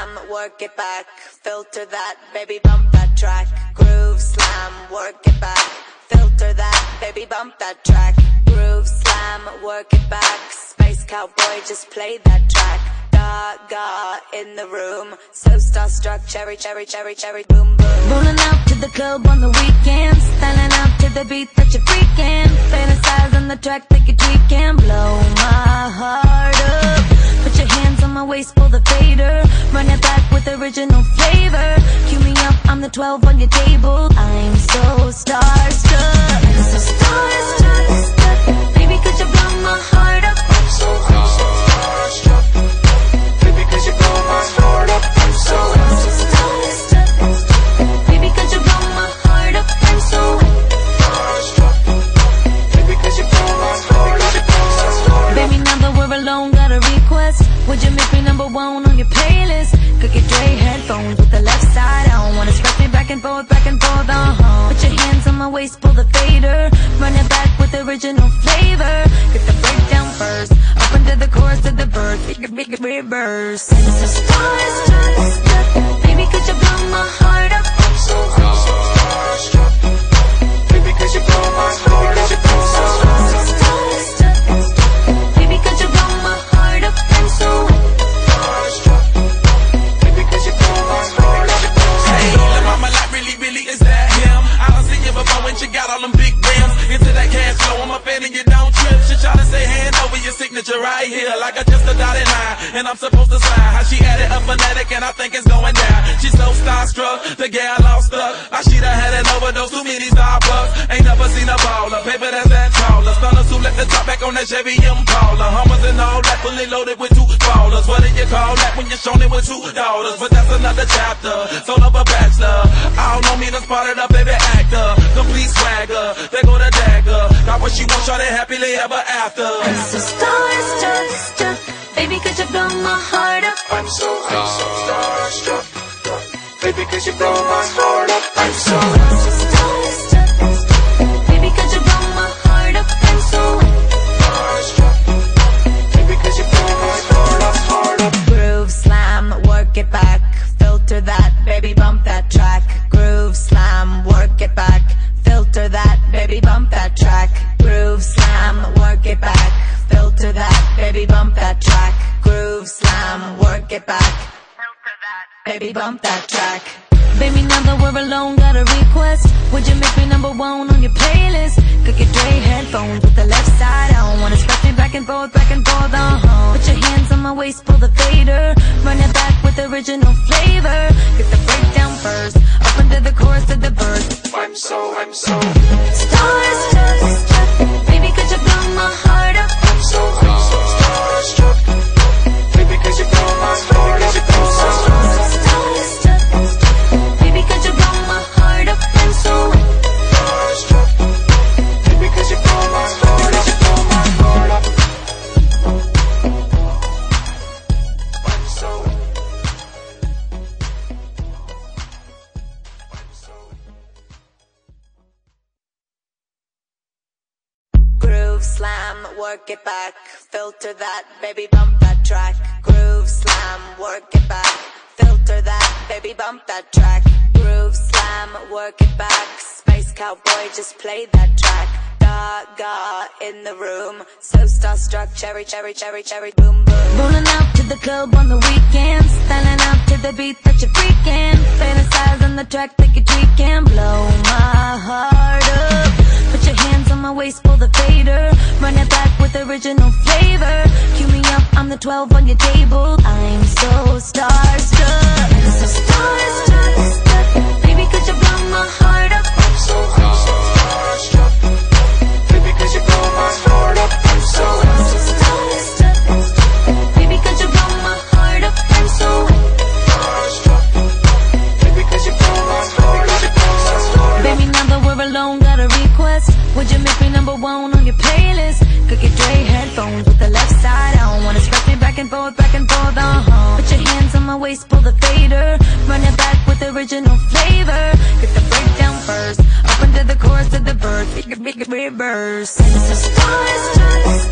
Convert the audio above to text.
slam, work it back, filter that, baby bump that track. Groove slam, work it back, filter that, baby bump that track. Groove slam, work it back, space cowboy, just play that track. Gaga in the room, so starstruck, cherry, cherry, cherry, cherry, boom, boom. Rolling out to the club on the weekends, styling out to the beat that you're freaking. Fantasize on the track, take a tweak and blow my heart up. Put your hands on my waist, pull the fader, run it back with original flavor. Cue me up, I'm the 12 on your table. I'm so starstruck, I'm so starstruck. Baby, could you blow my heart up? I'm so starstruck. Baby, could you blow my heart up? I'm so starstruck. Baby, could you blow my heart up? I'm so starstruck. Baby, could you blow my heart up? Baby, now that we're alone, got a request. Would you make me #1 on your playlist? Cookie Dre headphones with the left side on. Wanna scratch me back and forth, Put your hands on my waist, pull the fader, run it back with original flavor. Get the breakdown first, up into the chorus of the verse. Make it reverse. Starstruck. Baby, could you blow my heart up? I'm so starstruck. Baby, could you blow my heart up? I'm so starstruck. Baby, could you blow my heart up? I'm so starstruck. Baby, could you blow my heart up? Hey, the mama like really, is that him? I don't see you before when you got all them big rims. Into that cash flow, I'm a fan and you don't trip. She try to say hand over your signature right here, like I just a dotted line, and I'm supposed to sign. How she added a phonetic and I think it's going down. She's so starstruck, the gal all stuck. I she done had an overdose, too many Starbucks. Ain't never seen a baller, paper that's that taller. Stunners who let the top back on that Chevy Impala. Hummers and all that, fully loaded with 2 ballers. What do you call that when you're shown it with 2 daughters? But that's another chapter, soul of a bachelor. All know me, done spotted a baby actor. Complete swagger, they go to dagger. Got what she wants, shawty happily ever after. So starstruck, baby, could you blow my heart up? I'm so starstruck. Baby, could you blow my heart up? I'm so starstruck. Baby, could you blow my heart up? I'm so starstruck. Baby, could you blow my heart up? Groove slam, work it back, filter that, baby bump that track. Groove slam, work it back, filter that, baby bump that track. Groove slam, work it back, filter that, baby bump that track. Groove slam, work it back, filter that, baby bump that track. Baby, now that we're alone, got a request. Would you make me #1 on your playlist? Cookie Dre headphones with the left side on. Wanna scratch me back and forth, Put your hands on my waist, pull the fader, run it back with original flavor. Get the breakdown first, up into the chorus of the verse. I'm so starstruck. Baby, could you blow my heart up? I'm so starstruck. Baby, could you blow my heart up? I'm so starstruck. Baby, could you blow my heart up? I'm so starstruck. Baby, could you blow my heart up? Groove slam, work it back, filter that, baby bump that track. Groove slam, work it back, filter that, baby bump that track. Groove slam, work it back, space cowboy, just play that track. Gaga in the room, so starstruck, cherry, cherry, cherry, cherry, boom, boom. Rolling out to the club on the weekends, styling out to the beat that you're freaking. Fantasize on the track, take a tweak and blow my heart up. Put your hands on my waist, pull the fader, run it back with original flavor. Cue me up, I'm the 12 on your table. I'm so starstruck, I'm so starstruck. Baby, could you blow my heart up? I'm so starstruck. Baby, could you blow my heart up? I'm so starstruck. Baby, could you blow my heart up? I'm so starstruck. Baby, could you blow my heart up? Baby, now that we're alone, got a request. Would you make me #1 on your playlist? Cookie Dre headphones with the left side on. Wanna scratch me back and forth, Put your hands on my waist, pull the fader, run it back with original flavor. Get the breakdown first, up into the chorus of the verse. Make it reverse. So starstruck.